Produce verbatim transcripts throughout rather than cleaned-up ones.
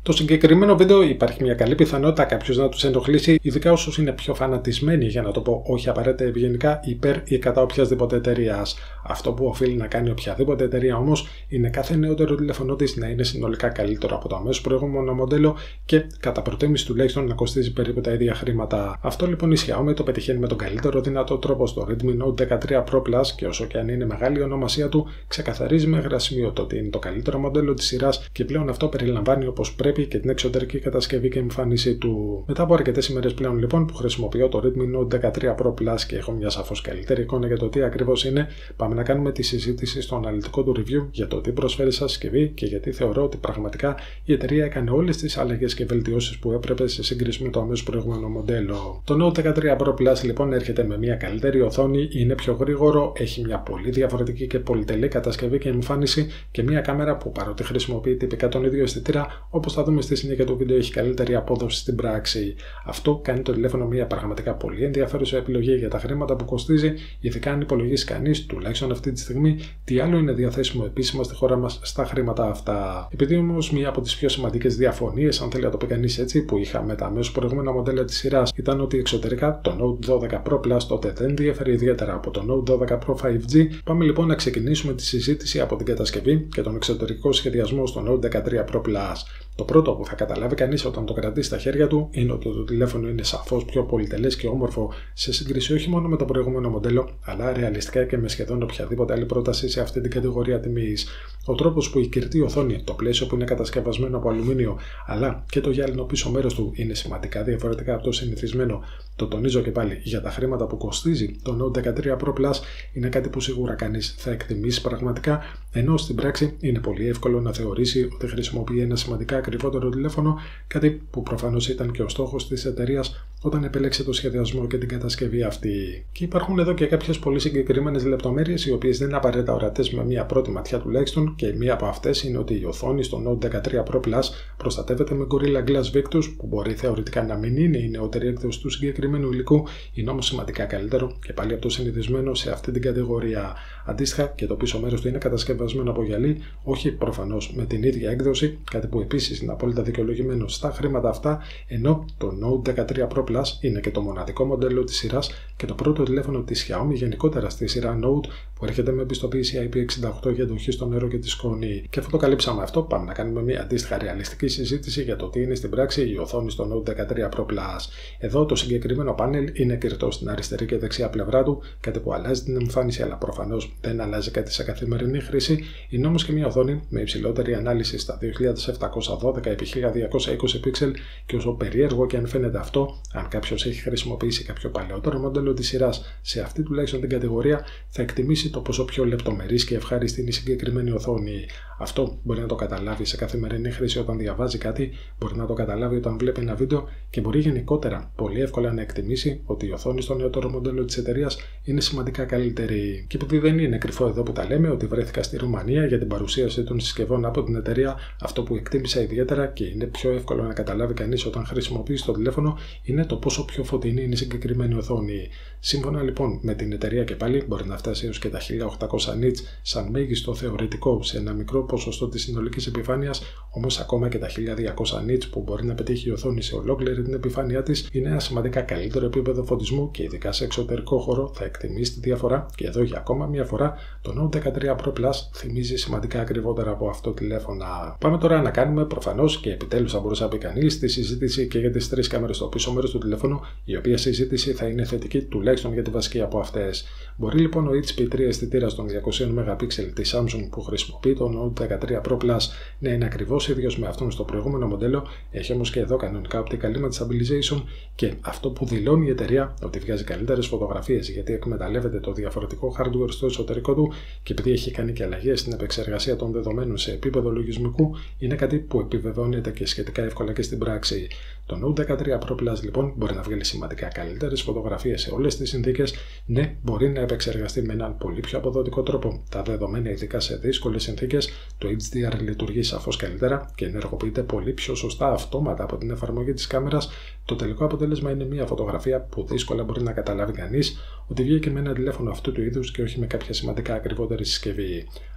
Το συγκεκριμένο βίντεο υπάρχει μια καλή πιθανότητα κάποιος να τους ενοχλήσει, ειδικά όσους είναι πιο φανατισμένοι, για να το πω όχι απαραίτητα ευγενικά, υπέρ ή κατά οποιασδήποτε εταιρείας. Αυτό που οφείλει να κάνει οποιαδήποτε εταιρεία όμως είναι κάθε νεότερο τηλέφωνο της να είναι συνολικά καλύτερο από το αμέσως προηγούμενο μοντέλο και κατά προτίμηση τουλάχιστον να κοστίζει περίπου τα ίδια χρήματα. Αυτό λοιπόν η Xiaomi το πετυχαίνει με τον καλύτερο δυνατό τρόπο στο Redmi Note δεκατρία Pro Plus και όσο και αν είναι μεγάλη η ονομασία του, ξεκαθαρίζει με γρασιμιότο ότι είναι το καλύτερο μοντέλο της σειράς και πλέον αυτό περιλαμβάνει όπως πρέπει και την εξωτερική κατασκευή και εμφάνιση του. Μετά από αρκετές ημέρες πλέον λοιπόν που χρησιμοποιώ το Redmi Note δεκατρία Pro Plus και έχω μια σαφώς καλύτερη εικόνα για το τι ακριβώς είναι, πάμε να κάνουμε τη συζήτηση στο αναλυτικό του review για το τι προσφέρει σαν συσκευή και γιατί θεωρώ ότι πραγματικά η εταιρεία έκανε όλες τις αλλαγές και βελτιώσεις που έπρεπε σε σύγκριση με το αμέσως προηγούμενο μοντέλο. Το Note δεκατρία Pro Plus λοιπόν έρχεται με μια καλύτερη οθόνη, είναι πιο γρήγορο, έχει μια πολύ διαφορετική και πολυτελή κατασκευή και εμφάνιση και μια κάμερα που παρότι χρησιμοποιεί τυπικά τον ίδιο αισθητήρα, όπως θα δούμε στη συνέχεια του βίντεο, έχει καλύτερη απόδοση στην πράξη. Αυτό κάνει το τηλέφωνο μια πραγματικά πολύ ενδιαφέρουσα επιλογή για τα χρήματα που κοστίζει, ειδικά αν υπολογίσει κανείς, τουλάχιστον αυτή τη στιγμή, τι άλλο είναι διαθέσιμο επίσημα στη χώρα μας στα χρήματα αυτά. Επειδή όμως μία από τις πιο σημαντικές διαφωνίες, αν θέλει να το πει κανείς έτσι, που είχα με τα αμέσως προηγούμενα μοντέλα της σειράς ήταν ότι εξωτερικά το Note δώδεκα Pro Plus τότε δεν διέφερε ιδιαίτερα από το Note δώδεκα Pro φάιβ τζι, πάμε λοιπόν να ξεκινήσουμε τη συζήτηση από την κατασκευή και τον εξωτερικό σχεδιασμό στο Note δεκατρία Pro Plus. Το πρώτο που θα καταλάβει κανείς όταν το κρατήσει στα χέρια του είναι ότι το τηλέφωνο είναι σαφώς πιο πολυτελές και όμορφο σε σύγκριση όχι μόνο με το προηγούμενο μοντέλο, αλλά ρεαλιστικά και με σχεδόν οποιαδήποτε άλλη πρόταση σε αυτή την κατηγορία τιμής. Ο τρόπος που η κυρτή οθόνη, το πλαίσιο που είναι κατασκευασμένο από αλουμίνιο, αλλά και το γυάλινο πίσω μέρος του είναι σημαντικά διαφορετικά από το συνηθισμένο. Το τονίζω και πάλι, για τα χρήματα που κοστίζει το Note δεκατρία Pro Plus είναι κάτι που σίγουρα κανείς θα εκτιμήσει πραγματικά, ενώ στην πράξη είναι πολύ εύκολο να θεωρήσει ότι χρησιμοποιεί ένα σημαντικά ακριβότερο τηλέφωνο, κάτι που προφανώς ήταν και ο στόχος της εταιρείας όταν επέλεξε το σχεδιασμό και την κατασκευή αυτή. Και υπάρχουν εδώ και κάποιες πολύ συγκεκριμένες λεπτομέρειες, οι οποίες δεν είναι απαραίτητα ορατές με μία πρώτη ματιά τουλάχιστον, και μία από αυτές είναι ότι η οθόνη στο Note δεκατρία Pro Plus προστατεύεται με Gorilla Glass Victus, που μπορεί θεωρητικά να μην είναι η νεότερη έκδοση του συγκεκριμένου υλικού, είναι όμως σημαντικά καλύτερο και πάλι από το συνηθισμένο σε αυτή την κατηγορία. Αντίστοιχα, και το πίσω μέρος του είναι κατασκευασμένο από γυαλί, όχι προφανώς με την ίδια έκδοση, κάτι που επίσης είναι απόλυτα δικαιολογημένο στα χρήματα αυτά, ενώ το Note δεκατρία Pro Plus είναι και το μοναδικό μοντέλο της σειράς και το πρώτο τηλέφωνο της Xiaomi γενικότερα στη σειρά Note που έρχεται με επιστοποίηση άι πι εξήντα οκτώ για αντοχή στο νερό και τη σκόνη. Και αφού το καλύψαμε αυτό, πάμε να κάνουμε μια αντίστοιχα ρεαλιστική συζήτηση για το τι είναι στην πράξη η οθόνη στο Note δεκατρία Pro Plus. Εδώ το συγκεκριμένο πάνελ είναι κυρτό στην αριστερή και δεξιά πλευρά του, κάτι που αλλάζει την εμφάνιση, αλλά προφανώς δεν αλλάζει κάτι σε καθημερινή χρήση. Είναι όμως και μια οθόνη με υψηλότερη ανάλυση στα δύο χιλιάδες επτακόσια δώδεκα επί χίλια διακόσια είκοσι πίξελ και όσο περίεργο και αν φαίνεται αυτό, αν κάποιος έχει χρησιμοποιήσει κάποιο παλαιότερο μοντέλο της σειράς σε αυτή τουλάχιστον την κατηγορία, θα εκτιμήσει το πόσο πιο λεπτομερής και ευχάριστη είναι η συγκεκριμένη οθόνη. Αυτό μπορεί να το καταλάβει σε καθημερινή χρήση όταν διαβάζει κάτι, μπορεί να το καταλάβει όταν βλέπει ένα βίντεο και μπορεί γενικότερα πολύ εύκολα να εκτιμήσει ότι η οθόνη στο νεότερο μοντέλο της εταιρείας είναι σημαντικά καλύτερη. Και επειδή δεν είναι κρυφό εδώ που τα λέμε ότι βρέθηκα στη Ρουμανία για την παρουσίαση των συσκευών από την εταιρεία, αυτό που εκτίμησα ιδιαίτερα και είναι πιο εύκολο να καταλάβει κανείς όταν χρησιμοποιεί το τηλέφωνο είναι το πόσο πιο φωτεινή είναι η συγκεκριμένη οθόνη. Σύμφωνα λοιπόν με την εταιρεία και πάλι μπορεί να φτάσει έως και τα χίλια οκτακόσια nits σαν μέγιστο θεωρητικό σε ένα μικρό ποσοστό της συνολικής επιφάνειας, όμως ακόμα και τα χίλια διακόσια nits που μπορεί να πετύχει η οθόνη σε ολόκληρη την επιφάνειά της είναι ένα σημαντικά καλύτερο επίπεδο φωτισμού και ειδικά σε εξωτερικό χώρο θα εκτιμήσει τη διαφορά και εδώ για ακόμα μια φορά το Note δεκατρία Pro Plus θυμίζει σημαντικά ακριβότερα από αυτό τηλέφωνα. Πάμε τώρα να κάνουμε προφανώς και επιτέλους θα μπορούσε να πει κανείς τη συζήτηση και για τις τρεις κάμερες στο πίσω μέρος του τηλέφωνου, η οποία συζήτηση θα είναι θετική τουλάχιστον για τη βασική από αυτές. Μπορεί λοιπόν ο έιτς πι θρι αισθητήρας των διακόσια μεγαπίξελ της Samsung που χρησιμοποιεί το Note δεκατρία Pro Plus να είναι ακριβώς ίδιος με αυτόν στο προηγούμενο μοντέλο, έχει όμως και εδώ κανονικά optical image stabilization και αυτό που δηλώνει η εταιρεία ότι βγάζει καλύτερες φωτογραφίες γιατί εκμεταλλεύεται το διαφορετικό hardware στο εσωτερικό του και επειδή έχει κάνει και αλλαγές στην επεξεργασία των δεδομένων σε επίπεδο λογισμικού, είναι κάτι που επιβεβαιώνεται και σχετικά εύκολα και στην πράξη. Το Note δεκατρία Pro Plus λοιπόν μπορεί να βγάλει σημαντικά καλύτερες φωτογραφίες σε όλες τις συνθήκες, ναι, μπορεί να επεξεργαστεί με έναν πολύ πιο αποδοτικό τρόπο τα δεδομένα, ειδικά σε δύσκολες συνθήκες. Το έιτς ντι αρ λειτουργεί σαφώς καλύτερα και ενεργοποιείται πολύ πιο σωστά αυτόματα από την εφαρμογή της κάμερας. Το τελικό αποτέλεσμα είναι μια φωτογραφία που δύσκολα μπορεί να καταλάβει κανείς ότι βγήκε με ένα τηλέφωνο αυτού του είδους και όχι με κάποια σημαντικά ακριβότερη συσκευή.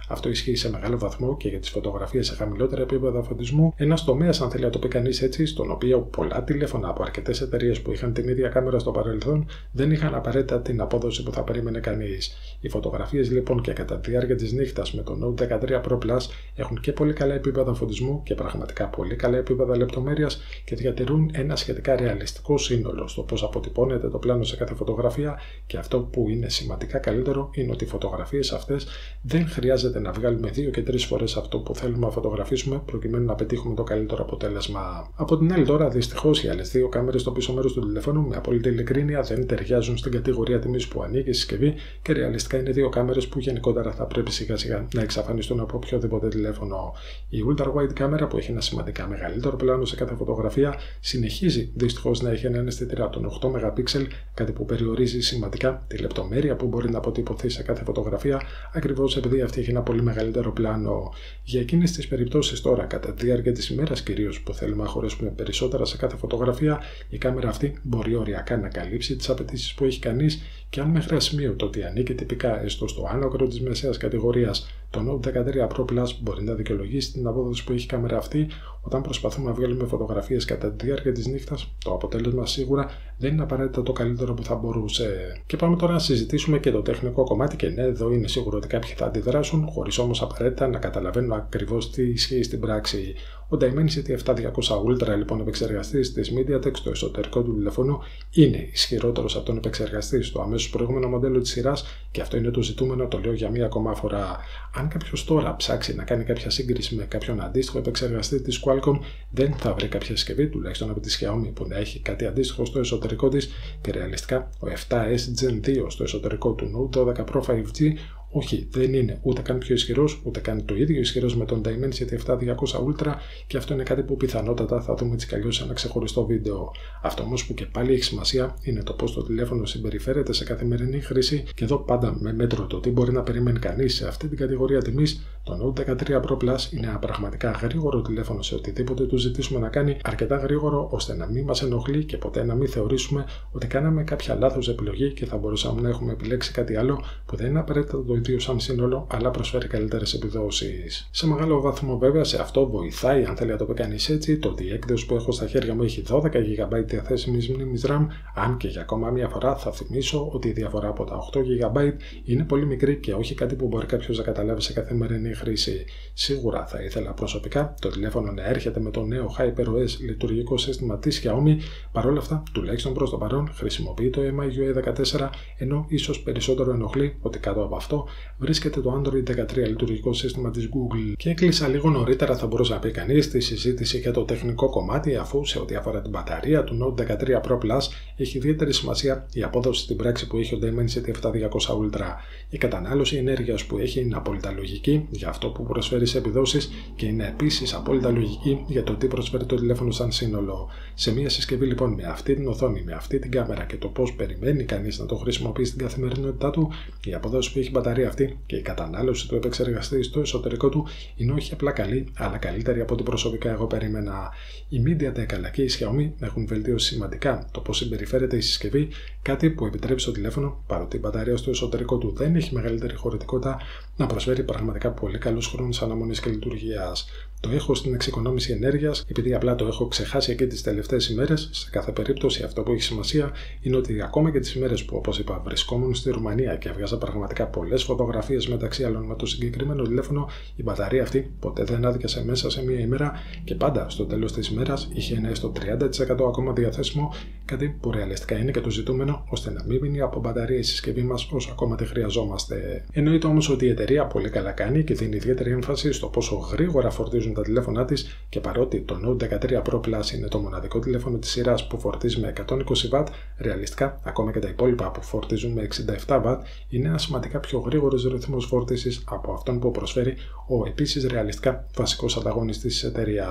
Αυτό ισχύει σε μεγάλο βαθμό και για τις φωτογραφίες σε χαμηλότερα επίπεδα φωτισμού, ένας τομέας, αν θέλει να το πει κανείς έτσι, στον οποίο πολλά τηλέφωνα από αρκετές εταιρείες που είχαν την ίδια κάμερα στο παρελθόν δεν είχαν απαραίτητα την απόδοση που θα περίμενε κανείς. Οι φωτογραφίες λοιπόν και κατά τη διάρκεια της νύχτας με το Note δεκατρία Pro Plus έχουν και πολύ καλά επίπεδα φωτισμού και πραγματικά πολύ καλά επίπεδα λεπτομέρειας και διατηρούν ένα σχετικά ρεαλιστικό σύνολο στο πώς αποτυπώνεται το πλάνο σε κάθε φωτογραφία, και αυτό που είναι σημαντικά καλύτερο είναι ότι οι φωτογραφίες αυτές δεν χρειάζεται να βγάλουμε δύο και τρεις φορές αυτό που θέλουμε να φωτογραφίσουμε προκειμένου να πετύχουμε το καλύτερο αποτέλεσμα. Από την άλλη, τώρα δυστυχώς οι άλλες δύο κάμερες στο πίσω μέρος του τηλεφώνου με απόλυτη ειλικρίνεια δεν ταιριάζουν στην κατηγορία τιμής που ανήκει η συσκευή και ρεαλιστικά είναι δύο κάμερες που γενικότερα θα πρέπει σιγά σιγά να εξαφανιστούν από οποιοδήποτε τηλέφωνο. Η Ultra Wide κάμερα, που έχει ένα σημαντικά μεγαλύτερο πλάνο σε κάθε φωτογραφία, συνεχίζει δυστυχώς να έχει έναν αισθητήρα των οκτώ μεγαπίξελ, κάτι που περιορίζει σημαντικά τη λεπτομέρεια που μπορεί να αποτυπωθεί σε κάθε φωτογραφία, ακριβώς επειδή αυτή έχει ένα πολύ μεγαλύτερο πλάνο. Για εκείνες τις περιπτώσεις τώρα, κατά τη διάρκεια της ημέρας κυρίως, που θέλουμε να χωρέσουμε περισσότερα σε κάθε φωτογραφία, η κάμερα αυτή μπορεί οριακά να καλύψει τις απαιτήσεις που έχει κανείς, και αν μέχρι ασημείωτο ότι ανήκει τυπικά έστω στο άνω της μεσαίας κατηγορίας, το Note δεκατρία Pro Plus μπορεί να δικαιολογήσει την απόδοση που έχει η κάμερα αυτή. Όταν προσπαθούμε να βγάλουμε φωτογραφίες κατά τη διάρκεια της νύχτας, το αποτέλεσμα σίγουρα δεν είναι απαραίτητα το καλύτερο που θα μπορούσε. Και πάμε τώρα να συζητήσουμε και το τεχνικό κομμάτι, και ναι, εδώ είναι σίγουρο ότι κάποιοι θα αντιδράσουν, χωρίς όμως απαραίτητα να καταλαβαίνουν ακριβώς τι ισχύει στην πράξη. Ο Dimensity επτακόσια διακόσια Ultra, λοιπόν, επεξεργαστής της MediaTek στο εσωτερικό του τηλεφώνου είναι ισχυρότερος από τον επεξεργαστή στο αμέσως προηγούμενο μοντέλο της σειράς, και αυτό είναι το ζητούμενο, το λέω για μία ακόμα φορά. Αν κάποιος τώρα ψάξει να κάνει κάποια σύγκριση με κάποιον αντίστοιχο επεξεργαστή της Qualcomm, δεν θα βρει κάποια συσκευή, τουλάχιστον από τη Xiaomi, που να έχει κάτι αντίστοιχο στο εσωτερικό της, και ρεαλιστικά ο επτά ες Gen δύο στο εσωτερικό του Note δώδεκα Pro φάιβ τζι όχι, δεν είναι ούτε καν πιο ισχυρός, ούτε καν το ίδιο ισχυρός με τον Dimensity επτακόσια διακόσια Ultra, και αυτό είναι κάτι που πιθανότατα θα δούμε έτσι κι αλλιώς σε ένα ξεχωριστό βίντεο. Αυτό όμως που και πάλι έχει σημασία είναι το πώς το τηλέφωνο συμπεριφέρεται σε καθημερινή χρήση, και εδώ πάντα με μέτρο το τι μπορεί να περιμένει κανείς σε αυτή την κατηγορία τιμής. Το Note δεκατρία Pro Plus είναι ένα πραγματικά γρήγορο τηλέφωνο σε οτιδήποτε του ζητήσουμε να κάνει, αρκετά γρήγορο ώστε να μην μας ενοχλεί και ποτέ να μην θεωρήσουμε ότι κάναμε κάποια λάθος επιλογή και θα μπορούσαμε να έχουμε επιλέξει κάτι άλλο που δεν είναι απαραίτητα το ίδιο σαν σύνολο, αλλά προσφέρει καλύτερες επιδόσεις. Σε μεγάλο βαθμό, βέβαια, σε αυτό βοηθάει, αν θέλει να το πει κανείς έτσι, το ότι η έκδοση που έχω στα χέρια μου έχει δώδεκα τζι μπι διαθέσιμης μνήμης RAM, αν και για ακόμα μια φορά θα θυμίσω ότι η διαφορά από τα οκτώ τζι μπι είναι πολύ μικρή και όχι κάτι που μπορεί κάποιος να καταλάβει σε καθημερινή χρήση. Σίγουρα θα ήθελα προσωπικά το τηλέφωνο να έρχεται με το νέο HyperOS λειτουργικό σύστημα της Xiaomi. Παρ' όλα αυτά, τουλάχιστον προς το παρόν, χρησιμοποιεί το εμ άι γιου έι δεκατέσσερα, ενώ ίσως περισσότερο ενοχλεί ότι κάτω από αυτό βρίσκεται το Android δεκατρία λειτουργικό σύστημα της Google. Και έκλεισα λίγο νωρίτερα, θα μπορούσε να πει κανείς, τη συζήτηση για το τεχνικό κομμάτι, αφού σε ό,τι αφορά την μπαταρία του Note δεκατρία Pro Plus έχει ιδιαίτερη σημασία η απόδοση στην πράξη που έχει ο Dimensity επτακόσια διακόσια Ultra. Η κατανάλωση ενέργειας που έχει είναι απόλυτα λογική για αυτό που προσφέρει σε επιδόσεις, και είναι επίσης απόλυτα λογική για το τι προσφέρει το τηλέφωνο σαν σύνολο. Σε μια συσκευή λοιπόν με αυτή την οθόνη, με αυτή την κάμερα και το πώς περιμένει κανείς να το χρησιμοποιεί στην καθημερινότητά του, η απόδοση που έχει η μπαταρία αυτή και η κατανάλωση του επεξεργαστή στο εσωτερικό του είναι όχι απλά καλή, αλλά καλύτερη από ό,τι προσωπικά εγώ περίμενα. Η MediaTek αλλά και η Xiaomi έχουν βελτιώσει σημαντικά το πώς συμπεριφέρεται η συσκευή, κάτι που επιτρέπει στο τηλέφωνο, παρότι η μπαταρία στο εσωτερικό του δεν έχει μεγαλύτερη χωρητικότητα, να προσφέρει πραγματικά πολύ καλούς χρόνους αναμονής και λειτουργίας. Το έχω στην εξοικονόμηση ενέργειας, επειδή απλά το έχω ξεχάσει εκεί τις τελευταίες ημέρες. Σε κάθε περίπτωση, αυτό που έχει σημασία είναι ότι ακόμα και τις ημέρες που, όπως είπα, βρισκόμουν στη Ρουμανία και έβγαζα πραγματικά πολλές φωτογραφίες μεταξύ άλλων με το συγκεκριμένο τηλέφωνο, η μπαταρία αυτή ποτέ δεν άδικασε μέσα σε μία ημέρα, και πάντα στο τέλος της ημέρας είχε ένα έστω τριάντα τοις εκατό ακόμα διαθέσιμο, κάτι που ρεαλιστικά είναι και το ζητούμενο, ώστε να μην μείνει από μπαταρία η συσκευή μας όσο ακόμα τη χρειαζόμαστε. Εννοείται όμως ότι η εταιρεία πολύ καλά κάνει και δίνει ιδιαίτερη έμφαση στο πόσο γρήγορα φορτίζουν τα τηλέφωνά της, και παρότι το Note δεκατρία Pro Plus είναι το μοναδικό τηλέφωνο της σειράς που φορτίζει με εκατόν είκοσι βατ, ρεαλιστικά ακόμα και τα υπόλοιπα που φορτίζουν με εξήντα επτά βατ είναι ένα σημαντικά πιο γρήγορος ρυθμός φόρτισης από αυτόν που προσφέρει ο επίσης ρεαλιστικά βασικός ανταγωνιστής της εταιρείας.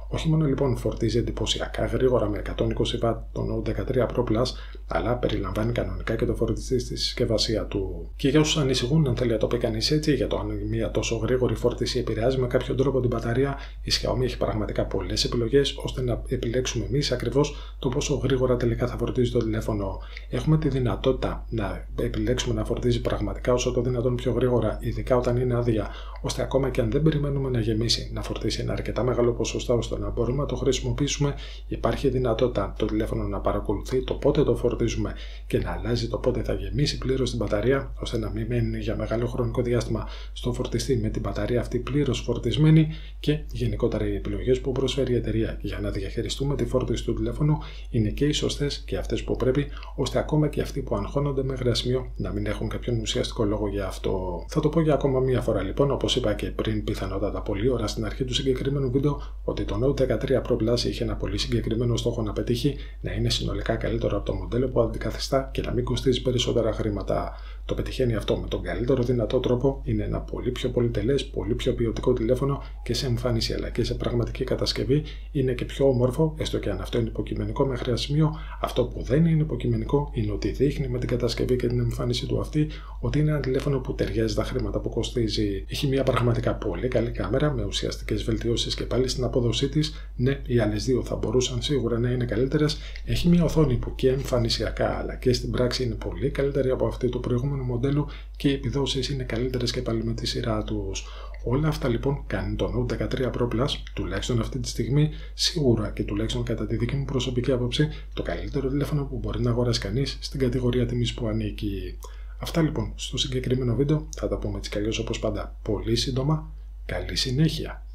Όχι μόνο λοιπόν φορτίζει εντυπωσιακά γρήγορα με εκατόν είκοσι βατ το Note δεκατρία Pro Plus, αλλά περιλαμβάνει κανονικά και το φορτιστή στη συσκευασία του. Και για όσους ανησυχούν, αν θέλει να το πει κανείς έτσι, για το αν μια τόσο γρήγορη φόρτιση επηρεάζει με κάποιο τρόπο την μπαταρία, η Xiaomi έχει πραγματικά πολλές επιλογές ώστε να επιλέξουμε εμείς ακριβώς το πόσο γρήγορα τελικά θα φορτίζει το τηλέφωνο. Έχουμε τη δυνατότητα να επιλέξουμε να φορτίζει πραγματικά όσο το δυνατόν πιο γρήγορα, ειδικά όταν είναι άδεια, ώστε ακόμα και αν δεν περιμένουμε να γεμίσει, να φορτίσει ένα αρκετά μεγάλο ποσοστό ώστε να μπορούμε να το χρησιμοποιήσουμε. Υπάρχει δυνατότητα το τηλέφωνο να παρακολουθεί το πότε το φορτίζουμε και να αλλάζει το πότε θα γεμίσει πλήρως την μπαταρία, ώστε να μην μένει για μεγάλο χρονικό διάστημα στο φορτιστή με την μπαταρία αυτή πλήρως φορτισμένη. Και γενικότερα οι επιλογές που προσφέρει η εταιρεία για να διαχειριστούμε τη φόρτιση του τηλέφωνου είναι και οι σωστές και αυτές που πρέπει, ώστε ακόμα και αυτοί που αγχώνονται μέχρι ένα σημείο να μην έχουν κάποιον ουσιαστικό λόγο για αυτό. Θα το πω για ακόμα μία φορά λοιπόν, όπως είπα και πριν, πιθανότατα πολλή ώρα στην αρχή του συγκεκριμένου βίντεο, ότι το Note δεκατρία Pro Plus είχε ένα πολύ συγκεκριμένο στόχο να πετύχει, να είναι συνολικά καλύτερο από το μοντέλο που αντικαθιστά και να μην κοστίζει περισσότερα χρήματα. Το πετυχαίνει αυτό με τον καλύτερο δυνατό τρόπο, είναι ένα πολύ πιο πολυτελές, πολύ πιο ποιοτικό τηλέφωνο και σε εμφάνιση αλλά και σε πραγματική κατασκευή είναι και πιο όμορφο, έστω και αν αυτό είναι υποκειμενικό μέχρι ένα σημείο. Αυτό που δεν είναι υποκειμενικό είναι ότι δείχνει με την κατασκευή και την εμφάνιση του αυτή ότι είναι ένα τηλέφωνο που ταιριάζει τα χρήματα που κοστίζει. Έχει μια πραγματικά πολύ καλή κάμερα με ουσιαστικές βελτιώσεις και πάλι στην απόδοσή της. Ναι, οι άλλες δύο θα μπορούσαν σίγουρα να είναι καλύτερες. Έχει μια οθόνη που και εμφανισιακά αλλά και στην πράξη είναι πολύ καλύτερη από αυτή του προηγούμενου μοντέλου και οι επιδόσεις είναι καλύτερες και πάλι με τη σειρά τους. Όλα αυτά λοιπόν κάνει το Note δεκατρία Pro Plus, τουλάχιστον αυτή τη στιγμή, σίγουρα και τουλάχιστον κατά τη δική μου προσωπική άποψη, το καλύτερο τηλέφωνο που μπορεί να αγοράσει κανείς στην κατηγορία τιμής που ανήκει. Αυτά λοιπόν στο συγκεκριμένο βίντεο, θα τα πούμε έτσι κι αλλιώς όπως πάντα πολύ σύντομα. Καλή συνέχεια!